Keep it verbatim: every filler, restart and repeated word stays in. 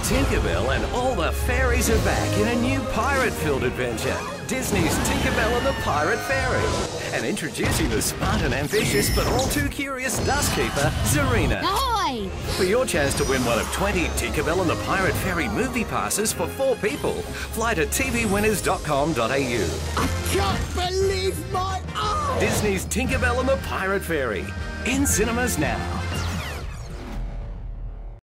Tinkerbell and all the fairies are back in a new pirate-filled adventure. Disney's Tinkerbell and the Pirate Fairy. And introducing the smart and ambitious but all too curious Dustkeeper, Zarina. Ahoy! For your chance to win one of twenty Tinkerbell and the Pirate Fairy movie passes for four people, fly to t v winners dot com dot a u. I can't believe my eyes! Disney's Tinkerbell and the Pirate Fairy. In cinemas now.